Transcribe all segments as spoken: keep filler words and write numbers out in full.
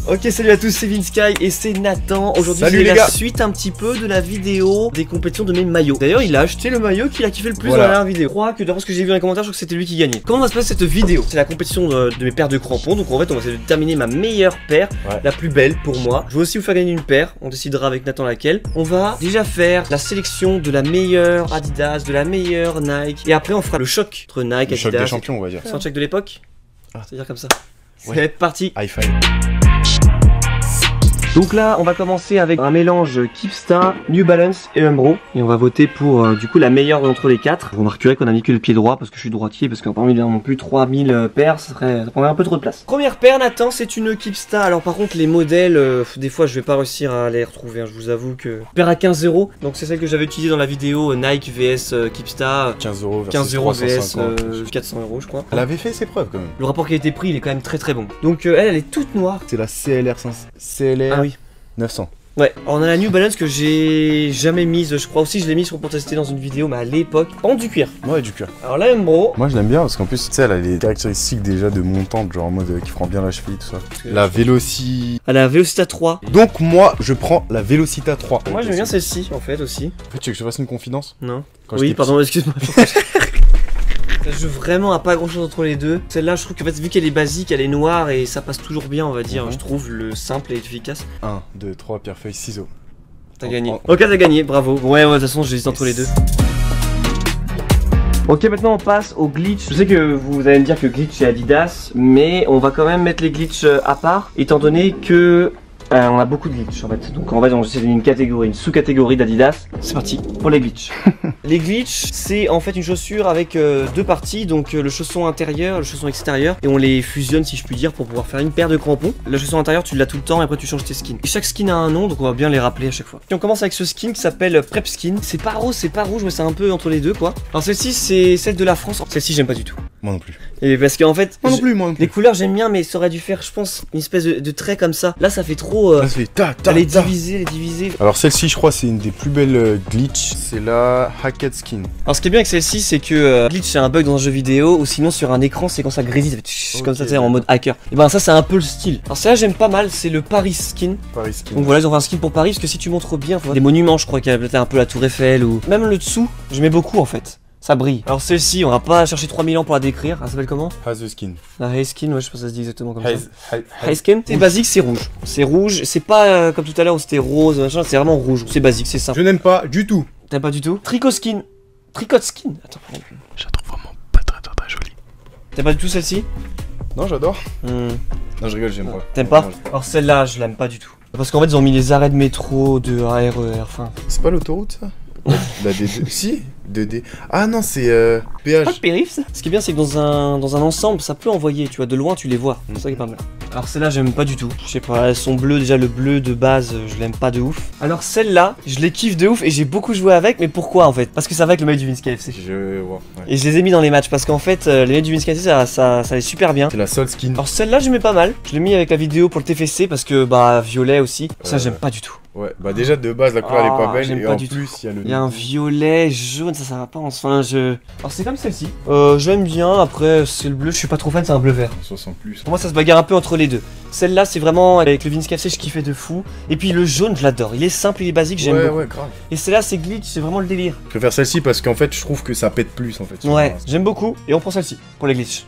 Ok, salut à tous, c'est Vinsky et c'est Nathan. Aujourd'hui c'est la gars. suite un petit peu de la vidéo des compétitions de mes maillots. D'ailleurs il a acheté le maillot qu'il a kiffé le plus voilà. dans la dernière vidéo. Je crois que d'après ce que j'ai vu dans les commentaires, je crois que c'était lui qui gagnait. Comment va se passer cette vidéo? C'est la compétition de, de mes paires de crampons. Donc en fait on va essayer de terminer ma meilleure paire, ouais. la plus belle pour moi. Je vais aussi vous faire gagner une paire, on décidera avec Nathan laquelle. On va déjà faire la sélection de la meilleure Adidas, de la meilleure Nike. Et après on fera le choc entre Nike, le Adidas. Choc des champions on va dire. C'est un choc de l'époque ah. C'est-à-dire comme ça. Ouais. C'est parti. High five. Donc là on va commencer avec un mélange Keepstar, New Balance et Umbro. Et on va voter pour euh, du coup la meilleure d'entre les quatre. Vous remarquerez qu'on a mis que le pied droit parce que je suis droitier. Parce qu'en parmi non plus trois mille paires, ça, serait, ça prendrait un peu trop de place. Première paire Nathan, c'est une Keepstar. Alors par contre les modèles, euh, des fois je vais pas réussir à les retrouver, hein. Je vous avoue que... Paire à quinze euros. Donc c'est celle que j'avais utilisée dans la vidéo Nike vs euh, Keepstar. quinze euros quinze euros vs euh, quatre cents euros je crois. Elle avait fait ses preuves quand même. Le rapport qualité-prix il est quand même très très bon. Donc euh, elle, elle est toute noire. C'est la C L R cinq cents. C L R ah oui. neuf cents. Ouais, alors on a la New Balance que j'ai jamais mise, je crois aussi je l'ai mise pour tester dans une vidéo, mais à l'époque, en du cuir. Ouais, du cuir. Alors là, Umbro. Moi je l'aime bien parce qu'en plus, tu sais, elle a les caractéristiques déjà de montante, genre en mode euh, qui prend bien la cheville, tout ça. La Veloci. Elle a la Velocita trois. Donc moi, je prends la Velocita trois. Moi j'aime bien celle-ci en fait aussi. En fait, tu veux que je te fasse une confidence? Non. Quand oui, pardon, excuse-moi. Ça joue vraiment à pas grand chose entre les deux. Celle-là, je trouve que en fait, vu qu'elle est basique, elle est noire et ça passe toujours bien, on va dire. Mm-hmm. Je trouve le simple et efficace. un, deux, trois, pierre, feuille, ciseaux. T'as gagné. En... Ok, t'as gagné, bravo. Ouais, ouais, de toute façon, j'hésite entre les deux. Ok, maintenant on passe au glitch. Je sais que vous allez me dire que glitch c'est Adidas, mais on va quand même mettre les glitch à part, étant donné que Euh, on a beaucoup de glitch en fait, donc en fait on essaie de donner une catégorie, une sous-catégorie d'Adidas. C'est parti pour les glitch. Les glitch, c'est en fait une chaussure avec euh, deux parties, donc euh, le chausson intérieur, le chausson extérieur, et on les fusionne si je puis dire pour pouvoir faire une paire de crampons. Le chausson intérieur tu l'as tout le temps et après tu changes tes skins. Et chaque skin a un nom, donc on va bien les rappeler à chaque fois. Et on commence avec ce skin qui s'appelle Prep Skin. C'est pas rose, c'est pas rouge, mais c'est un peu entre les deux quoi. Alors celle-ci c'est celle de la France. Celle-ci j'aime pas du tout. Moi non plus. Et parce qu'en fait, moi non plus, moi non plus. Les couleurs j'aime bien, mais ça aurait dû faire, je pense, une espèce de, de trait comme ça. Là, ça fait trop. Euh, Là, ça fait ta, ta, elle est ta. divisée, elle est divisée. Alors celle-ci, je crois, c'est une des plus belles euh, glitch. C'est la Hackett Skin. Alors ce qui est bien avec celle-ci, c'est que euh, glitch c'est un bug dans un jeu vidéo, ou sinon sur un écran, c'est quand ça grésille, ça fait tch, okay, comme ça, tu sais, en mode hacker. Et ben ça, c'est un peu le style. Alors celle-là, j'aime pas mal, c'est le Paris Skin. Paris Skin. Donc voilà, ils ont fait un skin pour Paris, parce que si tu montres bien, faut voir des monuments, je crois qu'il y a peut-être un peu la Tour Eiffel ou même le dessous. Je mets beaucoup en fait. Ça brille. Alors celle-ci, on va pas chercher trois mille ans pour la décrire. Elle s'appelle comment? Has the Skin. La Hay Skin, ouais, je pense que ça se dit exactement comme Hayes, ça. Hayes, Hay Skin. C'est basique, c'est rouge. C'est rouge, c'est pas euh, comme tout à l'heure où c'était rose, machin, c'est vraiment rouge. C'est basique, c'est simple. Je n'aime pas du tout. T'aimes pas du tout? Tricot Skin. Tricot Skin. Attends, pardon. Je la trouve vraiment pas très très très jolie. T'aimes pas du tout celle-ci? Non, j'adore. Hmm. Non, je rigole, j'aime pas. T'aimes pas? Alors celle-là, je l'aime pas du tout. Parce qu'en fait, ils ont mis les arrêts de métro, de R E R, enfin. C'est pas l'autoroute ça? La D deux. Si, deux D. Ah non, c'est euh, péage. Pas de périph' ça. Ce qui est bien, c'est que dans un, dans un ensemble, ça peut envoyer, tu vois, de loin, tu les vois. C'est ça qui est pas mal. Alors celle-là, j'aime pas du tout. Je sais pas, elles sont bleues, déjà le bleu de base, je l'aime pas de ouf. Alors celle-là, je les kiffe de ouf et j'ai beaucoup joué avec, mais pourquoi en fait? Parce que ça va avec le maillot du Vinsky F C. Je vois. Ouais. Et je les ai mis dans les matchs parce qu'en fait, euh, les maillots du Vinsky F C, ça, ça, ça allait super bien. C'est la seule skin. Alors celle-là, je mets pas mal. Je l'ai mis avec la vidéo pour le T F C parce que, bah, violet aussi. Ça, euh... j'aime pas du tout. Ouais, bah déjà de base la couleur elle est pas belle et pas en du plus il y a le... Il y a un violet, jaune, ça ça va pas, enfin je... Alors c'est comme celle-ci, euh, j'aime bien, après c'est le bleu, je suis pas trop fan, c'est un bleu vert. soixante plus. Pour moi ça se bagarre un peu entre les deux. Celle-là c'est vraiment, avec le Vinsky F C je kiffais de fou. Et puis le jaune je l'adore, il est simple, il est basique, j'aime ouais, beaucoup. Ouais, grave. Et celle-là c'est glitch, c'est vraiment le délire. Je préfère celle-ci parce qu'en fait je trouve que ça pète plus en fait. Ouais, j'aime beaucoup, et on prend celle-ci, pour les glitch.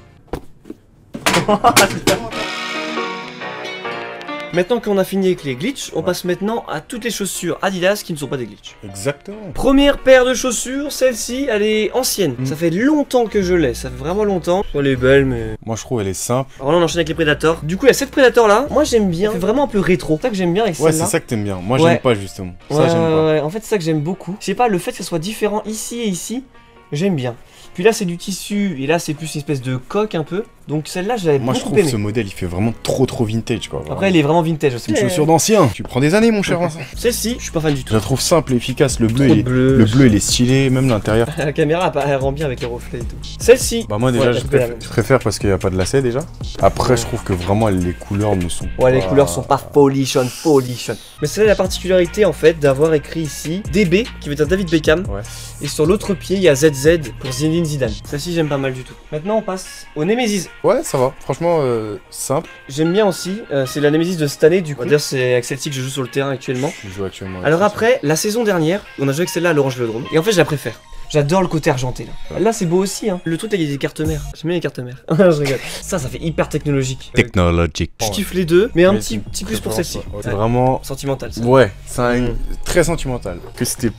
Maintenant qu'on a fini avec les glitch, on ouais. passe maintenant à toutes les chaussures Adidas qui ne sont pas des glitch. Exactement. Première paire de chaussures, celle-ci, elle est ancienne. Mmh. Ça fait longtemps que je l'ai, ça fait vraiment longtemps. Elle est belle, mais... Moi je trouve elle est simple. Alors là on enchaîne avec les Predators. Du coup il y a cette Predator là, moi j'aime bien. Ça fait vraiment un peu rétro. C'est ça que j'aime bien avec celle-là. Ouais, c'est ça que t'aimes bien. Moi ouais. j'aime pas justement. Ça ouais, j'aime pas. Ouais, en fait c'est ça que j'aime beaucoup. Je sais pas, le fait que ça soit différent ici et ici, j'aime bien. Puis là c'est du tissu et là c'est plus une espèce de coque un peu. Donc celle-là je l'avais beaucoup aimé. Moi je trouve que ce modèle il fait vraiment trop trop vintage quoi. Après elle est vraiment vintage. C'est une chaussure d'ancien. Tu prends des années mon cher Vincent. Celle-ci je suis pas fan du tout. Je la trouve simple et efficace. Le bleu, il est... bleu, le bleu il est stylé, même l'intérieur. La caméra elle rend bien avec les reflets et tout. Celle-ci. Bah moi déjà ouais, je, préfère, je préfère parce qu'il n'y a pas de lacet déjà. Après ouais. je trouve que vraiment les couleurs ne sont pas... Ouais les couleurs sont pas folichon, folichon. Mais c'est la particularité en fait d'avoir écrit ici D B qui veut dire David Beckham. Ouais. Et sur l'autre pied il y a Z Z pour Zinedine Zinedine Zidane. Celle-ci j'aime pas mal du tout. Maintenant on passe au Nemesis. Ouais, ça va. Franchement, euh, simple. J'aime bien aussi. Euh, c'est la Nemesis de cette année du coup. D'ailleurs c'est avec celle-ci que je joue sur le terrain actuellement. Je joue actuellement. Alors après, la saison dernière, on a joué avec celle-là à l'Orange Vélodrome. Et en fait je la préfère. J'adore le côté argenté là. Là c'est beau aussi hein. Le truc là il y a des cartes mères. J'aime bien les cartes mères. Je rigole. Ça ça fait hyper technologique. Technologique. Je kiffe les deux, mais un petit, petit plus pour celle-ci. C'est vraiment sentimental ça. Ouais, c'est un... Mm. très sentimental. Que c'était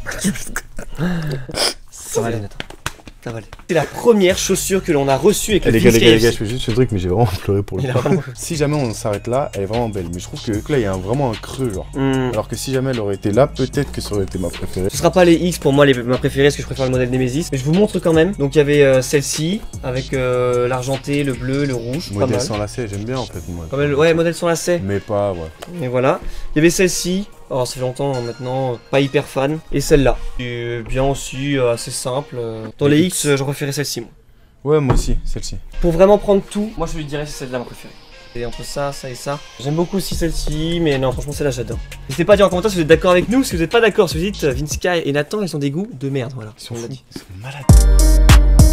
Ça va aller Nathan. Ça va aller. C'est la première chaussure que l'on a reçue avec Eh, le les gars, les gars, les gars, F C. je fais juste ce truc, mais j'ai vraiment pleuré pour le Il a coup. vraiment- Si jamais on s'arrête là, elle est vraiment belle. Mais je trouve que là, il y a un- vraiment un creux, genre. Hmm. Alors que si jamais elle aurait été là, peut-être que ça aurait été ma préférée. Ce sera pas les X pour moi les, ma préférée parce que je préfère le modèle Nemesis. Mais je vous montre quand même. Donc il y avait euh, celle-ci avec euh, l'argenté, le bleu, le rouge. Pas Modèle mal. sans lacet, j'aime bien en fait, moi. Pas mal. Ouais, modèle sans lacet. Mais pas, ouais. Et voilà. Il y avait celle-ci. Alors ça fait longtemps hein, maintenant, pas hyper fan. Et celle-là. Et bien aussi, euh, assez simple. euh. Dans les X, euh, j'en préférais celle-ci moi. Ouais, moi aussi, celle-ci. Pour vraiment prendre tout, moi je lui dirais c'est celle-là ma préférée. Et entre ça, ça et ça. J'aime beaucoup aussi celle-ci, mais non, franchement celle-là j'adore. N'hésitez pas à dire en commentaire si vous êtes d'accord avec nous, si vous n'êtes pas d'accord, si vous dites euh, Vince Sky et Nathan, ils ont des goûts de merde, voilà. Ils sont On l'a fous. dit. Ils sont malades.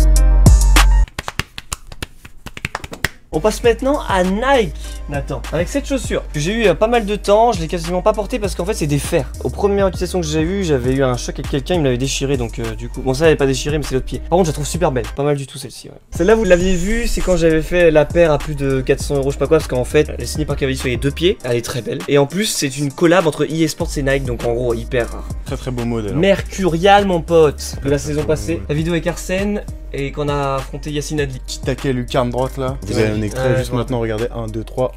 On passe maintenant à Nike, Nathan. Avec cette chaussure que j'ai eu il y a pas mal de temps, je l'ai quasiment pas portée parce qu'en fait c'est des fers. Aux premières utilisations que j'ai eues, j'avais eu un choc avec quelqu'un, il me l'avait déchiré donc euh, du coup. Bon, ça elle est pas déchiré, mais c'est l'autre pied. Par contre, je la trouve super belle, pas mal du tout celle-ci. Ouais. Celle-là, vous l'aviez vue, c'est quand j'avais fait la paire à plus de quatre cents euros, je sais pas quoi, parce qu'en fait, elle est signée par Cavalli sur les deux pieds, elle est très belle. Et en plus, c'est une collab entre E A Sports et Nike, donc en gros, hyper rare. Très très beau modèle. hein. Mercurial, mon pote, de la saison passée. La vidéo avec Arsène et qu'on a affronté Yacine Adli. Petit taquet lucarne droite là. Vous Ouais. avez un extrait Ouais, juste ouais. maintenant, regardez. un, deux, trois.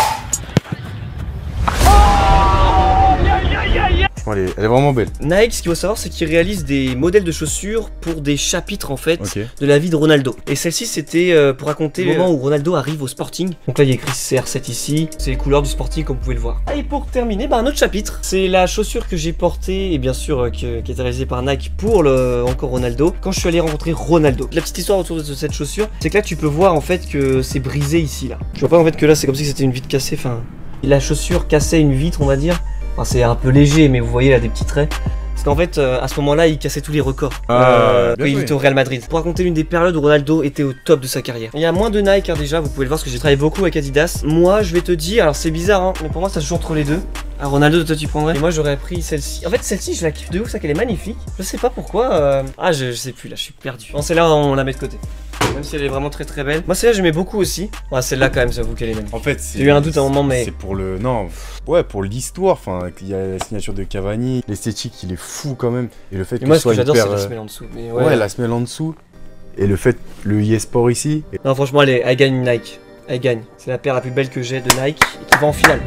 Franchement, elle est, elle est vraiment belle. Nike, ce qu'il faut savoir, c'est qu'ils réalisent des modèles de chaussures pour des chapitres en fait Ok. de la vie de Ronaldo. Et celle-ci, c'était euh, pour raconter le moment où Ronaldo arrive au Sporting. Donc là, il y a écrit C R sept ici. C'est les couleurs du Sporting, comme vous pouvez le voir. Et pour terminer, bah, un autre chapitre. C'est la chaussure que j'ai portée et bien sûr euh, que- qui a été réalisée par Nike pour le encore Ronaldo. Quand je suis allé rencontrer Ronaldo. La petite histoire autour de cette chaussure, c'est que là, tu peux voir en fait que c'est brisé ici là. Je vois pas en fait que là, c'est comme si c'était une vitre cassée. Enfin, la chaussure cassait une vitre, on va dire. Enfin, c'est un peu léger, mais vous voyez là des petits traits. Parce qu'en fait, euh, à ce moment-là, il cassait tous les records. Ah, bien quand il joué. était au Real Madrid. Pour raconter l'une des périodes où Ronaldo était au top de sa carrière. Il y a moins de Nike hein, déjà, vous pouvez le voir parce que j'ai travaillé beaucoup avec Adidas. Moi, je vais te dire, alors c'est bizarre, hein, mais pour moi, ça se joue entre les deux. Ah, Ronaldo, toi tu prendrais. Et moi, j'aurais pris celle-ci. En fait, celle-ci, je la kiffe de ouf, ça qu'elle est magnifique. Je sais pas pourquoi. euh, Ah, je, je sais plus là, je suis perdu. Bon, celle-là, on la met de côté. Même si elle est vraiment très très belle. Moi, celle-là, j'aimais beaucoup aussi. Ouais, celle-là, quand même, j'avoue qu'elle est magnifique. En fait, c'est. J'ai eu un doute à un moment, mais- C'est pour le. Non, pff, ouais, pour l'histoire. Enfin, il y a la signature de Cavani. L'esthétique, il est fou quand même. Et le fait Et que moi, ce ce que soit une j'adore, c'est paire, la euh, semelle en dessous. Mais Ouais, ouais, la semelle en dessous. Et le fait, le eSport ici. Et- Non, franchement, elle, est- elle gagne Nike. Elle gagne. C'est la paire la plus belle que j'ai de Nike et qui va en finale.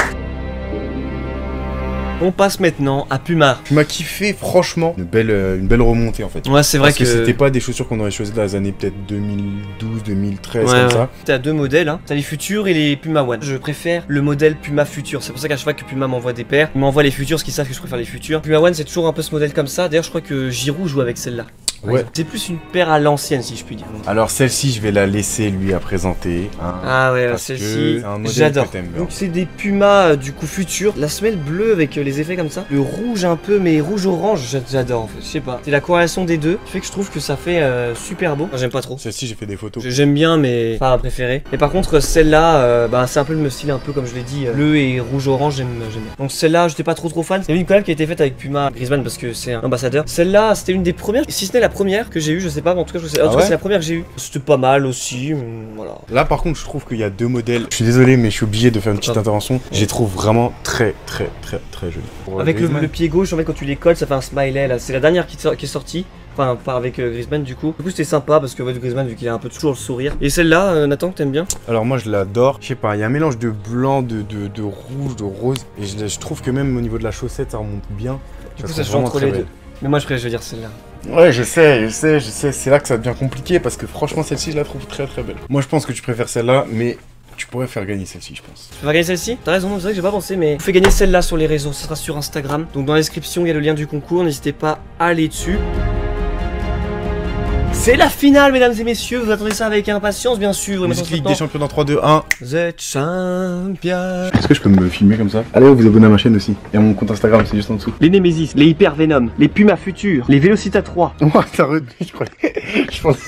On passe maintenant à Puma. Tu m'as kiffé, franchement. Une belle, euh, une belle remontée en fait. Ouais, c'est vrai Parce que, que, c'était pas des chaussures qu'on aurait choisies dans les années peut-être deux mille douze, deux mille treize, Ouais, comme ouais. ça. T'as deux modèles, hein. T'as les Futures et les Puma One. Je préfère le modèle Puma Future. C'est pour ça qu'à chaque fois que Puma m'envoie des paires, il m'envoie les Futures parce qu'ils savent que je préfère les Futures. Puma One, c'est toujours un peu ce modèle comme ça. D'ailleurs, je crois que Giroud joue avec celle-là. par Ouais. exemple. C'est plus une paire à l'ancienne, si je puis dire. Alors celle-ci, je vais la laisser lui à présenter. hein. Ah ouais, Parce que celle-ci, c'est un modèle j'adore. que t'aimes bien. Donc c'est des Puma euh, du coup Future. La semelle bleue avec euh, les effets comme ça. Le rouge un peu, mais rouge-orange, j'a- j'adore en fait. Je sais pas. C'est la corrélation des deux qui fait que je trouve que ça fait euh, super beau. Moi, j'aime pas trop. Celle-ci, j'ai fait des photos. J'aime bien, mais pas ma préférée. Et par contre, celle-là, euh, bah, c'est un peu le même style, un peu comme je l'ai dit, euh, bleu et rouge-orange, j'aime j'aime bien. Donc celle-là, j'étais pas trop trop fan. C'est une collab qui a été faite avec Puma Griezmann parce que c'est un ambassadeur. Celle-là, c'était une des premières, si ce n'est la première que j'ai eue, je sais pas, mais en tout cas, je sais- en Ah tout cas, ouais c'est la première que j'ai eue. C'était pas mal aussi, hum, voilà. Là, par contre, je trouve qu'il y a deux modèles. Je suis désolé, mais je suis obligé de faire une petite Ah. intervention. Je les trouve vraiment très, très, très, très jolis. Pour Avec le, Griezmann. le pied gauche, en fait, quand tu les colles, ça fait un smiley là. C'est la dernière qui, sort- qui est sortie. Enfin, pas avec euh, Griezmann du coup. Du coup, c'était sympa parce que ouais, Griezmann, vu qu'il a un peu toujours le sourire. Et celle-là, euh, Nathan, que t'aimes bien? Alors moi, je l'adore. Je sais pas, il y a un mélange de blanc, de, de, de rouge, de rose. Et je, je trouve que même au niveau de la chaussette, ça remonte bien. Du Je coup, la ça se trouve joue vraiment entre très les deux. belle. Mais moi, je préfère, je veux dire celle-là. Ouais, je sais, je sais, je sais. C'est là que ça devient compliqué parce que franchement, celle-ci, je la trouve très, très belle. Moi, je pense que tu préfères celle-là, mais tu pourrais faire gagner celle-ci, je pense. Tu vas gagner celle-ci? T'as raison, c'est vrai que j'ai pas pensé, mais vous faites gagner celle-là sur les réseaux, ça sera sur Instagram. Donc dans la description, il y a le lien du concours, n'hésitez pas à aller dessus. C'est la finale, mesdames et messieurs. Vous attendez ça avec impatience, bien sûr. Musique Ligue des Champions dans trois, deux, un. The Champion. Est-ce que je peux me filmer comme ça? Allez, vous abonnez à ma chaîne aussi. Et à mon compte Instagram, c'est juste en dessous. Les Nemesis, les Hyper Venom, les Puma Future, les Velocita trois. Oh, t'as retenu, je croyais. Je pensais.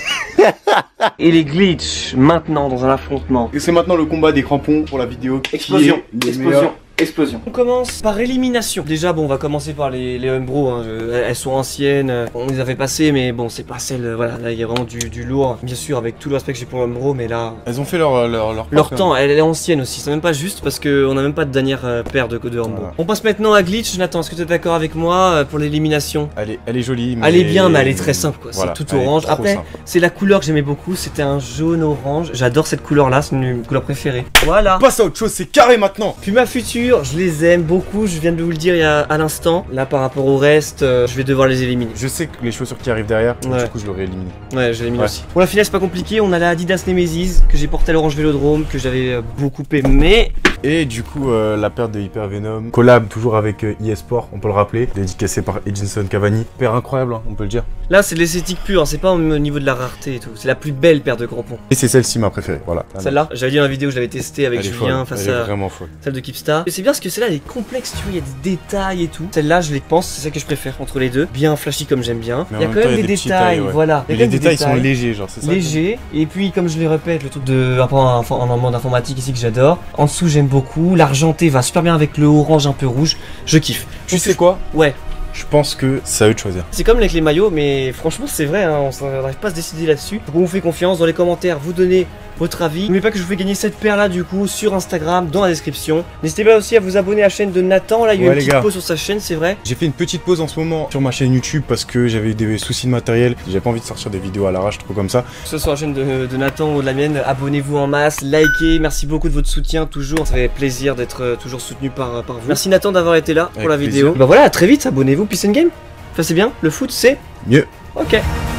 Et les Glitch, maintenant dans un affrontement. Et c'est maintenant le combat des crampons pour la vidéo. Explosion, qui est les explosion. meilleurs. Explosion. On commence par élimination. Déjà, bon, on va commencer par les, les Umbro. Hein. Je- elles sont anciennes. On les avait passées, mais bon, c'est pas celles. euh, Voilà, là, il y a vraiment du, du lourd. Bien sûr, avec tout le respect que j'ai pour Umbro, mais là. Elles ont fait leur leur leur, Leur temps, elle est ancienne aussi. C'est même pas juste parce qu'on a même pas de dernière euh, paire de, de Umbro. Voilà. On passe maintenant à Glitch. Nathan, est-ce que tu es d'accord avec moi euh, pour l'élimination? Elle est, elle est jolie. Mais Elle est bien, mais elle est très simple, quoi. Voilà, C'est tout elle est orange. trop Après, simple. c'est la couleur que j'aimais beaucoup. C'était un jaune orange. J'adore cette couleur-là. C'est une couleur préférée. Voilà. On passe à autre chose, c'est carré maintenant. Puma Future, je les aime beaucoup, je viens de vous le dire il y a à l'instant. Là par rapport au reste, euh, je vais devoir les éliminer. Je sais que les chaussures qui arrivent derrière, Ouais. du coup je l'aurais éliminé. Ouais, je l'élimine Ouais. aussi. Pour la finale, c'est pas compliqué, on a la Adidas Nemesis que j'ai portée à l'Orange Vélodrome, que j'avais euh, beaucoup aimé. Et du coup, euh, la paire de Hyper Venom, collab toujours avec euh, eSport, on peut le rappeler, dédicacée par Edinson Cavani. Paire incroyable, hein, on peut le dire. Là, c'est de l'esthétique pure, hein, c'est pas au niveau de la rareté et tout. C'est la plus belle paire de crampons. Et c'est celle-ci ma préférée, voilà. Celle-là, j'avais dit dans la vidéo, je l'avais testée avec Elle est Julien folle, face elle est à vraiment folle. celle de Keepstar. Et c'est bien parce que celle-là, elle est complexe, tu vois, il y a des détails et tout. Celle-là, je les pense, c'est celle que je préfère entre les deux. Bien flashy comme j'aime bien. Mais en Il y a même quand temps, même il y a des des petits détails, détails, ouais. voilà. Il Et y a les quand même des détails sont légers, genre, c'est ça. léger. Et puis, comme je le répète, le truc de après en, en, en mode informatique ici que j'adore. En dessous, j'aime beaucoup. L'argenté va super bien avec le orange un peu rouge. Je kiffe. Tu sais quoi? Ouais. Je pense que c'est à eux de choisir. C'est comme avec les maillots, mais franchement, c'est vrai. Hein, on n'arrive pas à se décider là-dessus. Donc, on vous fait confiance dans les commentaires. Vous donnez votre avis. N'oubliez pas que je vous fais gagner cette paire là du coup sur Instagram dans la description. N'hésitez pas aussi à vous abonner à la chaîne de Nathan. Là, il y a eu Ouais, une les petite gars. pause sur sa chaîne, c'est vrai. J'ai fait une petite pause en ce moment sur ma chaîne YouTube parce que j'avais eu des soucis de matériel. J'avais pas envie de sortir des vidéos à l'arrache trop comme ça. Que ce soit sur la chaîne de, de Nathan ou de la mienne, abonnez-vous en masse, likez, merci beaucoup de votre soutien toujours, ça fait plaisir d'être euh, toujours soutenu par, par vous. Merci Nathan d'avoir été là pour Avec la plaisir. vidéo. Bah voilà, à très vite, abonnez-vous, peace and game. Enfin c'est bien, le foot c'est Mieux. ok.